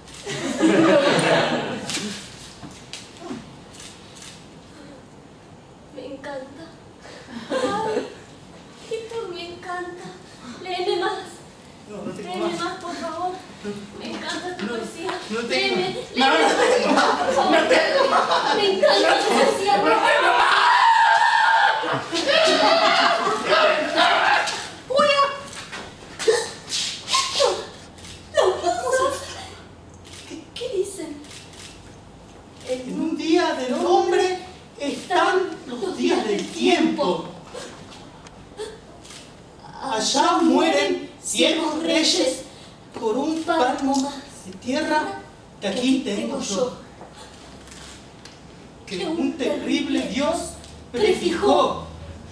Me encanta. Ay, Héctor, me encanta. Léeme más. Léeme más, por favor. Me encanta tu poesía. Léeme. Por favor. Me encanta tu poesía. ¿Qué dicen? En un día del hombre están los días del tiempo. Allá mueren ciegos reyes por un palmo de tierra que aquí tengo yo. Que un terrible Dios prefijó.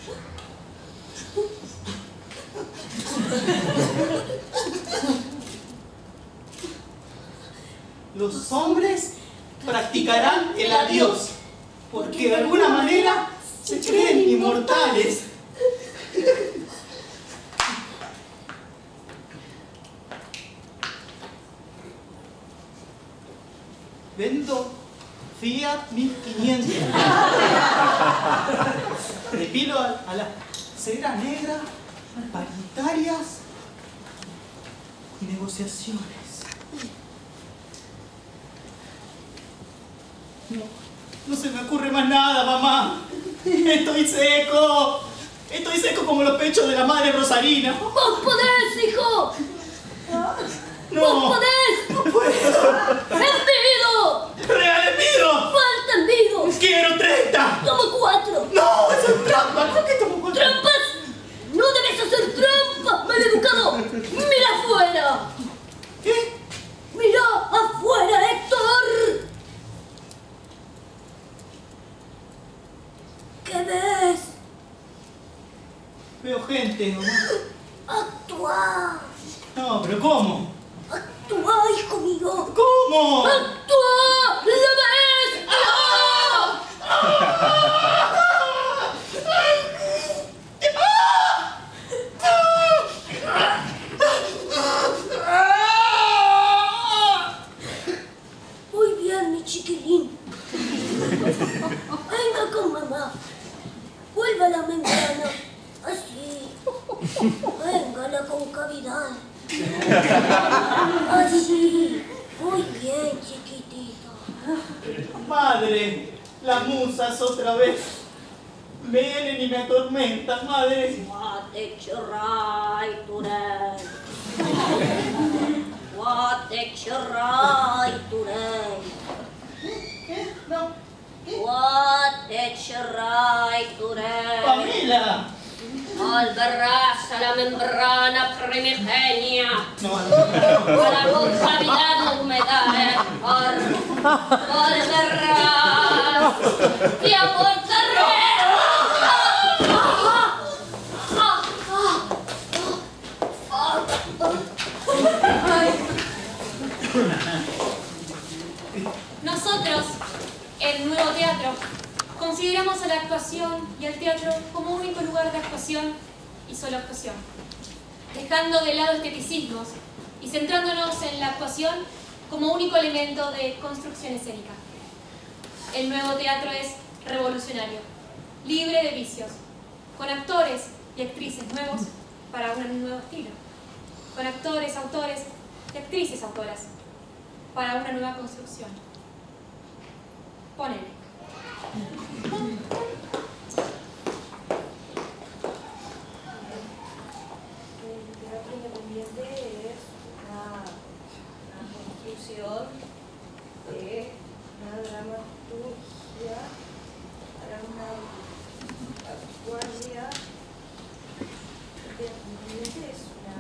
Los hombres practicarán el adiós, porque de alguna manera se creen inmortales. Vendo Fiat 1500. Depilo a la cera negra, paritarias y negociaciones. No se me ocurre más nada, mamá. Estoy seco. Estoy seco como los pechos de la madre Rosarina. ¡Vos podés, hijo! No. ¡Vos podés! No puedo. ¡Envido! ¡Real envido! ¡Falta envido! ¡Quiero 30! ¡Tomo 4! ¡No! ¡Eso es trampa! ¿Por qué tomo 4? ¡Trampas! ¡No debes hacer trampa, maleducado! ¡Mira afuera! ¿Qué? ¡Mira afuera, Héctor! ¿Qué ves? Veo gente, mamá. ¡Actúa! No, pero ¿cómo? ¡Actúa, hijo mío! ¿Cómo? ¡Actúa! ¡La ves! Muy bien, mi chiquilín. Venga con mamá. Vuelva a la membrana. Así. Venga a la concavidad. Así. Muy bien, chiquitito. Madre, las musas otra vez vienen y me atormentan, madre. What takes your right to them? What takes your right to them? ¿Qué? No. What takes your right to them? ¡Pamela! Volverás a la membrana primigenia. No, A la concavidad humedad, volverás y abortaré. Nosotros, el Nuevo Teatro, consideramos a la actuación y al teatro como único lugar de actuación y solo actuación, dejando de lado esteticismos y centrándonos en la actuación como único elemento de construcción escénica. El Nuevo Teatro es revolucionario, libre de vicios, con actores y actrices nuevos para un nuevo estilo, con actores, autores de actrices autoras para una nueva construcción. Ponele. El teatro independiente es una construcción de una dramaturgia para una vanguardia. El teatro independiente es una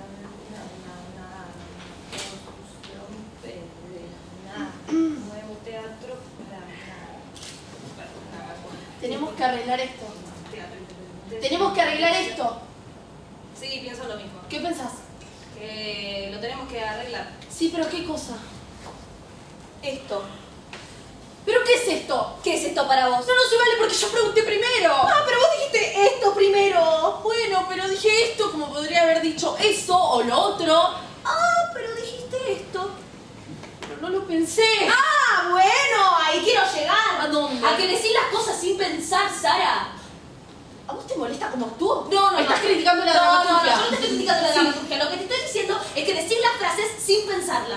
construcción de un nuevo teatro para una Tenemos que arreglar esto. teatro independiente. Tenemos que arreglar esto. Sí, pienso lo mismo. ¿Qué pensás? Que lo tenemos que arreglar. Sí, pero ¿qué cosa? Esto. ¿Pero qué es esto? ¿Qué es esto para vos? No se vale porque yo pregunté primero. Ah, pero vos dijiste esto primero. Bueno, pero dije esto como podría haber dicho eso o lo otro. Ah, pero dijiste esto. Pero no lo pensé. Ah, bueno, ahí quiero llegar. ¿A dónde? A que decís las cosas sin pensar, Sara. ¿A vos te molesta cómo actúo? No. ¿Me estás criticando la No, dramaturgia? yo no te estoy criticando la Sí. dramaturgia. Lo que te estoy diciendo es que decís las frases sin pensarlas.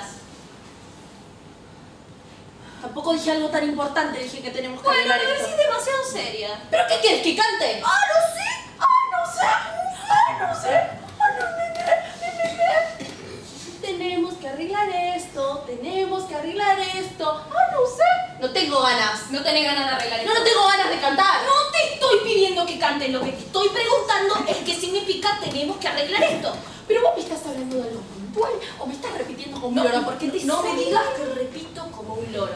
Tampoco dije algo tan importante, dije que tenemos que Bueno, arreglar lo esto. decís demasiado seria. ¿Pero qué quieres? ¿Que cante? Ah, no sé. Tenemos que arreglar esto, tenemos que arreglar esto. No sé. No tengo ganas. No tenés ganas de arreglar esto. No tengo ganas de cantar. No te estoy pidiendo que cantes. Lo que te estoy preguntando es qué significa tenemos que arreglar esto. Pero vos me estás hablando de algo puntual o me estás repitiendo como un loro, porque te no me sale. digas que repito como un loro.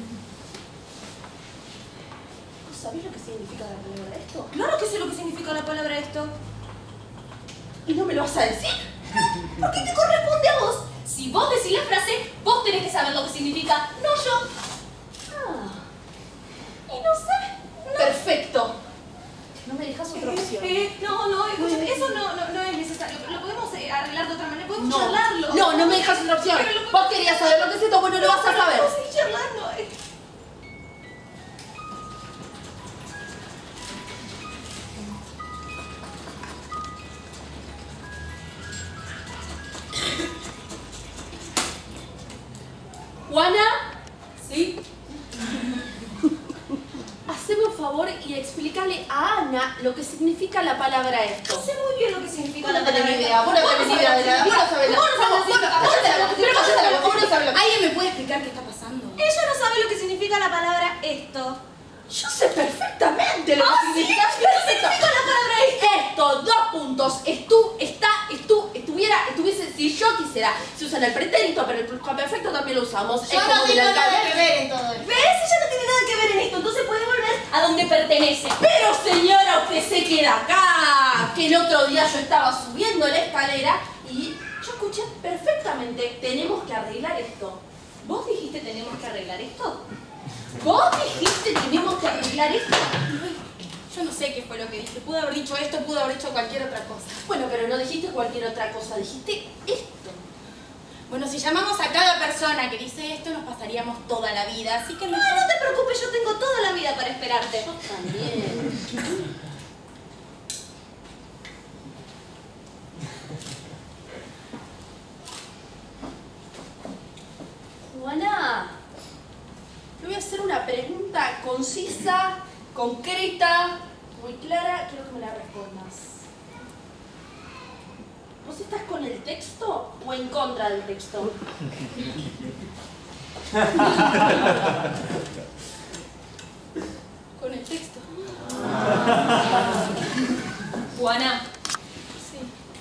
¿Vos sabés lo que significa la palabra esto? Claro que sé lo que significa la palabra esto. ¿Y no me lo vas a decir? ¿Por qué te corresponde a vos? Si vos decís la frase, vos tenés que saber lo que significa, no yo. Y no sé. No. Perfecto. No me dejas otra opción. No, escúchame, eso no es necesario. Lo podemos arreglar de otra manera, podemos No. charlarlo. No me dejas otra opción. Pero Vos querías saber lo que es esto, vos no lo vas a saber. Vamos a seguir charlando. Juana, ¿Sí? haceme un favor y explícale a Ana lo que significa la palabra esto. No sé muy bien lo que significa Vos la no tenés palabra ni idea, vos no tenés ni idea de nada. Vos no sabés Vos no sabés lo que significa. vos no sabés lo que. ¿Alguien me puede explicar qué está pasando? Ella no sabe lo que significa la palabra esto. Yo sé perfectamente lo que significa. ¿Qué significa la palabra Esto, 2 puntos. Estuviese, si yo quisiera, se usa en el pretérito, pero el perfecto también lo usamos. Yo Es como no del tengo nada alcalde. que ver en todo esto. ¿Ves? Ella no tiene nada que ver en esto, entonces puede volver a donde pertenece. Pero señora, usted se queda acá. Que el otro día yo estaba subiendo la escalera y yo escuché perfectamente, tenemos que arreglar esto. ¿Vos dijiste tenemos que arreglar esto? ¿Vos dijiste tenemos que arreglar esto? Yo no sé qué fue lo que dije. Pude haber dicho esto, pude haber dicho cualquier otra cosa. Bueno, pero no dijiste cualquier otra cosa, dijiste esto. Bueno, si llamamos a cada persona que dice esto, nos pasaríamos toda la vida. Así que No, no te preocupes, yo tengo toda la vida para esperarte. Yo también. Juana, te voy a hacer una pregunta concisa, concreta, muy clara. Quiero que me la respondas. ¿Vos estás con el texto o en contra del texto? con el texto. Juana, Sí.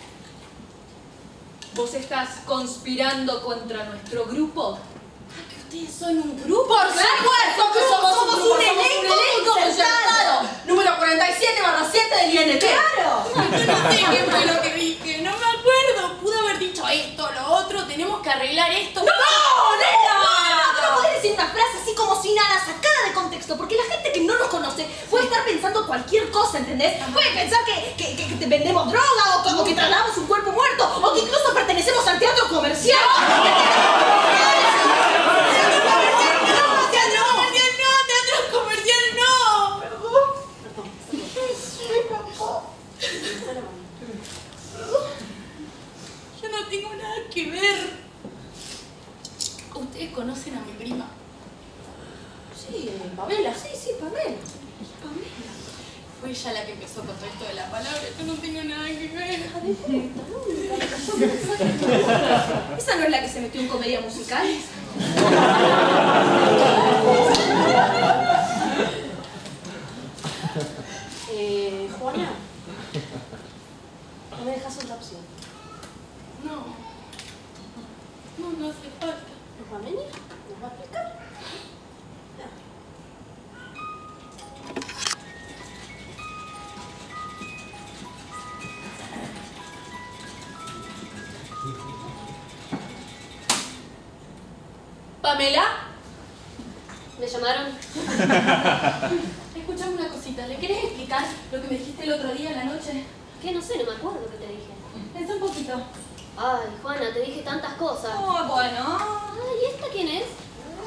¿vos estás conspirando contra nuestro grupo? Que ustedes son un grupo. ¡Por supuesto que somos un grupo! un elenco concertado! Número 47/7 del INT. ¡Claro! Yo no sé qué fue lo que dije, no me acuerdo. Pude haber dicho esto, lo otro, tenemos que arreglar esto. ¡No, No, nena! pero podés decir una frase así como si nada, sacada de contexto, porque la gente que no nos conoce puede estar pensando cualquier cosa, ¿entendés? Puede pensar que te vendemos droga, o que trasladamos un cuerpo muerto, o que incluso pertenecemos al teatro comercial. Teatro comercial no. Yo no tengo nada que ver. ¿Ustedes conocen a mi prima? Sí, Pamela. Sí, Pamela. Fue ella la que empezó con todo esto de la palabra. Yo no tenía nada que ver. ¿Esa no es la que se metió en comedia musical? Juana, ¿no me dejas otra opción? No hace falta. ¿Nos va a venir? ¿Nos va a explicar? ¿Pamela? ¿Me llamaron? Escuchame una cosita. ¿Le querés explicar lo que me dijiste el otro día en la noche? ¿Qué? No sé, no me acuerdo qué te dije. Pensá un poquito. Ay, Juana, te dije tantas cosas. Oh, bueno. Ay, ¿y esta quién es?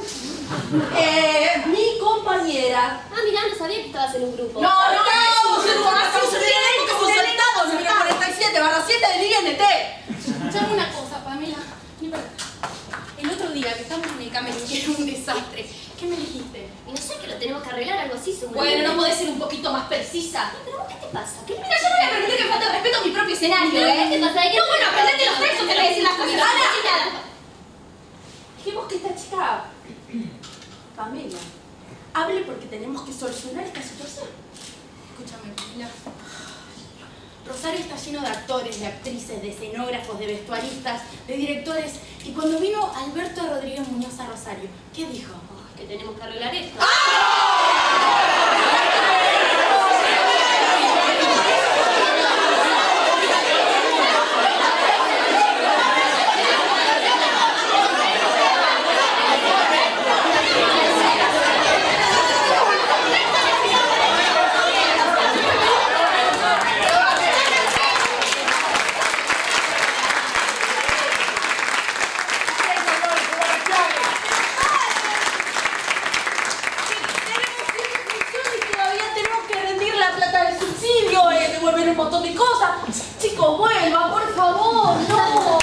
Mi compañera. Ah, mirá, no sabía que estabas en un grupo. No, estamos saltados en el 47/7 del INT. Escuchame una cosa, Pamela. Vení para acá. El otro día que estábamos en el camerino y era un desastre. ¿Qué me dijiste? Y no sé que lo tenemos que arreglar, algo así seguro. Bueno, ¿no podés ser un poquito más precisa? ¿Pero vos qué te pasa? Mira, yo no voy a permitir que me falte respeto a mi propio escenario, ¿Pero qué te pasa? No, bueno, aprendete los textos que te decir las cosas. Nada. Dijimos que esta chica, Pamela, hable porque tenemos que solucionar esta situación. Escúchame, Pamela. Rosario está lleno de actores, de actrices, de escenógrafos, de vestuaristas, de directores. Y cuando vino Alberto Rodríguez Muñoz a Rosario, ¿qué dijo? Que tenemos que arreglar esto. Un montón de cosas. Chicos, vuelvan, por favor, no.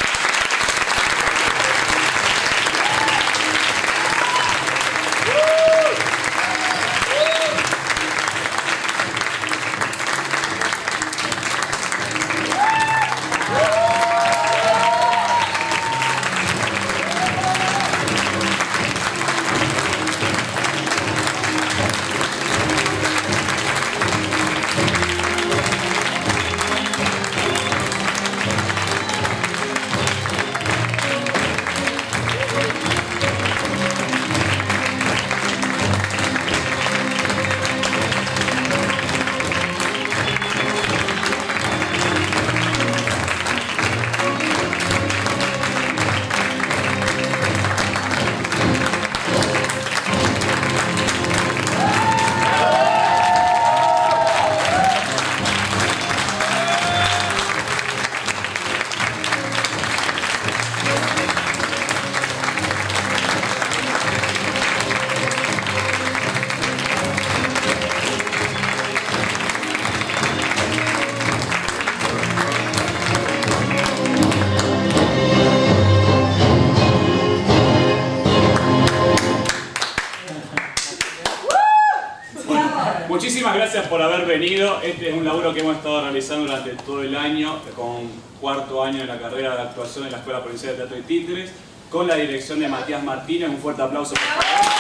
Muchísimas gracias por haber venido. Este es un laburo que hemos estado realizando durante todo el año, con cuarto año de la carrera de actuación en la Escuela Provincial de Teatro y Títeres, con la dirección de Matías Martínez. Un fuerte aplauso por favor.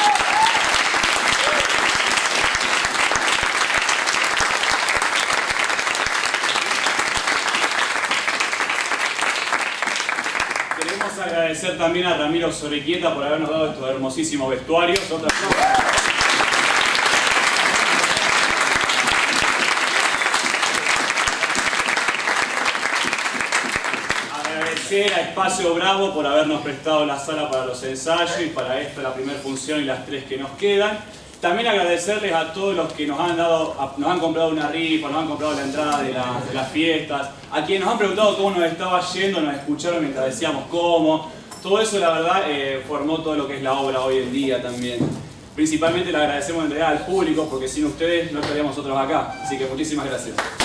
Queremos agradecer también a Ramiro Sorequieta por habernos dado estos hermosísimos vestuarios. Agradecer a Espacio Bravo por habernos prestado la sala para los ensayos y para esta la primera función y las 3 que nos quedan. También agradecerles a todos los que nos han comprado una rifa, nos han comprado la entrada de las fiestas, a quienes nos han preguntado cómo nos estaba yendo, nos escucharon mientras decíamos cómo. Todo eso, la verdad, formó todo lo que es la obra hoy en día también. Principalmente le agradecemos en realidad al público, porque sin ustedes no estaríamos nosotros acá. Así que muchísimas gracias.